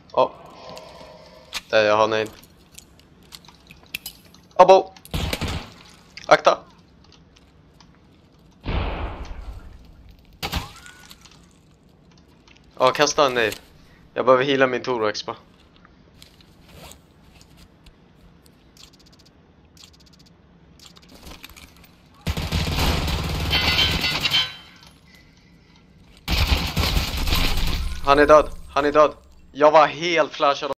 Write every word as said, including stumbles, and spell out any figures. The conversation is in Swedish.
Ja. Där jag har nej. Abo. Akta. Ja, kasta en nej. Jag behöver hila min Torox bara. Han är död. Han är död. Jag var helt flashad.